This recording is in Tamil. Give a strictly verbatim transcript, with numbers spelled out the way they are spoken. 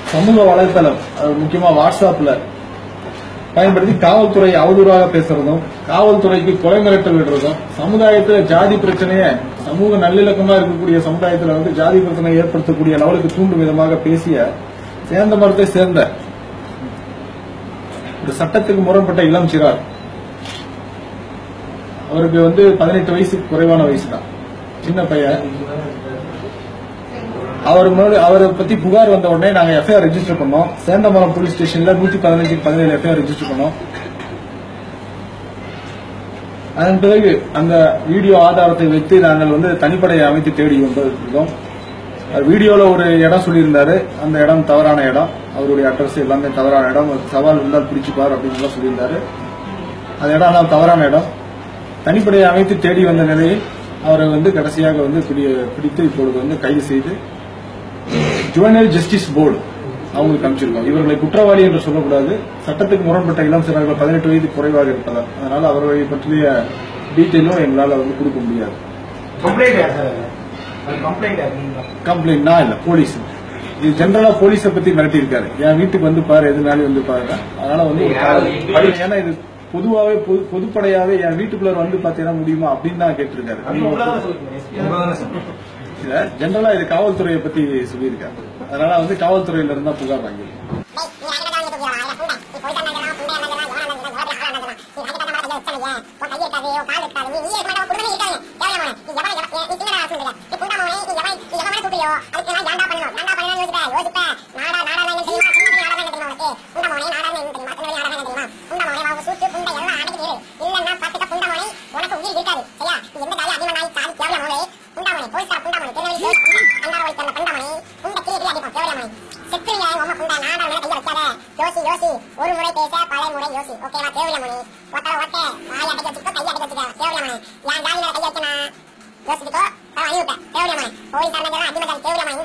சமூக வலைத்தளம் முக்கியமா வாட்ஸ்அப்ல பயன்படுத்தி காவல்துறை அவதூறாக பேசுறதும், காவல்துறைக்கு கொலை மிரட்டல் விடுறதும், சமுதாயத்துல ஜாதி பிரச்சனையை சமூக நல்லிணக்கமா இருக்கக்கூடிய சமுதாயத்துல வந்து ஜாதி பிரச்சனை ஏற்படுத்தக்கூடிய லெவலுக்கு தூண்டும் விதமாக பேசிய சேர்ந்த மரத்தை சேர்ந்த ஒரு சட்டத்துக்கு முரண்பட்ட இளம் சிறார். அவருக்கு வந்து பதினெட்டு வயசுக்கு குறைவான வயசு தான், சின்ன பையன். அவர் அவரை பத்தி புகார் வந்த உடனே நாங்க எஃப்ஐஆர் ரெஜிஸ்டர் பண்ணோம். சேந்தமரம் போலீஸ் ஸ்டேஷன்ல நூத்தி பதினஞ்சுக்கு பதினேழு எஃப்ஐஆர் ரெஜிஸ்டர் பண்ணோம். அதன் பிறகு அந்த வீடியோ ஆதாரத்தை வைத்து நாங்கள் வந்து தனிப்படையை அமைத்து தேடி வந்திருந்தோம். வீடியோல ஒரு இடம் சொல்லியிருந்தாரு, அந்த இடம் தவறான இடம், அவருடைய அட்ரஸ் எல்லாமே தவறான இடம், சவால் இருந்தால் பிடிச்சுப்பார் அப்படின்னு சொல்லியிருந்தாரு. அந்த இடம் எல்லாம் தவறான இடம். தனிப்படையை அமைத்து தேடி வந்த நிலையில் அவரை வந்து கடைசியாக வந்து பிடித்து இப்பொழுது வந்து கைது செய்து ஜுவனைல் ஜஸ்டிஸ் போர்டு அவங்களுக்கு அமைச்சிருக்கோம். இவர்களை குற்றவாளி என்று சொல்லக்கூடாது, சட்டத்துக்கு முரண்பட்ட இளம் சிறார்கள் பதினெட்டு வயது குறைவாக இருப்பதால், அதனால அவர்களை பற்றிய டீட்டெயிலும் எங்களால் வந்து கொடுக்க முடியாது. கம்ப்ளைண்ட் நான் இல்ல, போலீஸ். இது ஜெனரலா போலீஸை பத்தி மிரட்டி இருக்காரு, என் வீட்டுக்கு வந்து பாரு, எதுனாலும் வந்து பாருங்க. அதனால வந்து ஏன்னா இது பொதுவாவே பொதுப்படையாவே என் வீட்டுக்குள்ள வந்து பாத்தீங்கன்னா முடியுமா அப்படின்னு தான் கேட்டிருக்காரு. ஜெனரலா இது காவல்துறையை பத்தி சொல்லியிருக்காரு, அதனால வந்து காவல்துறையில இருந்தா புகார் வாங்கி ஒரு முறை பேச பல முறை யோசி. ஓகேவா? தேவையில்லை ஒத்த ஒட்ட வாய் அடைக்க வச்சுக்கோ, கை அடைக்க வச்சுக்கோ. தேவையில்லை என் ஜாதியில கை வைக்கணும் யோசிச்சுக்கோ. அனுப்பிவிட்டேன். தேவையில்லை போலீஸ் அடிமதி தேவையில்லை